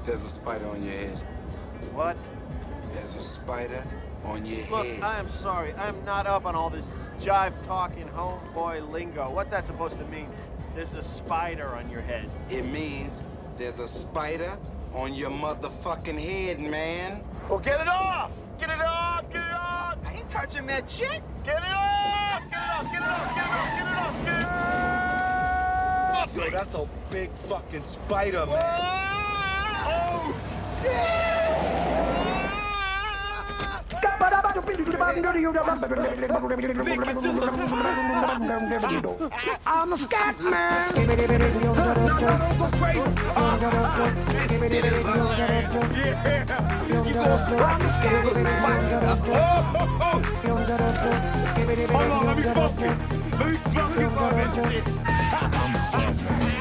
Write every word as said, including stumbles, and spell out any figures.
There's a spider on your head. What? There's a spider on your Look, head. I am sorry. I'm not up on all this jive-talking homeboy lingo. What's that supposed to mean? There's a spider on your head. It means there's a spider on your motherfucking head, man. Well, get it off! Get it off! Get it off! I ain't touching that shit. Get it off! Get it off! Get it off! Get it off! Get it off! Get it off! Yo, that's a big fucking spider, man. Oh, shit! I'm a Scatman. No, no, don't go crazy. Uh, yeah. You go I'm a Scatman. Oh, oh, oh. Hold on, let me focus. Let me focus on this shit. I'm Scatman.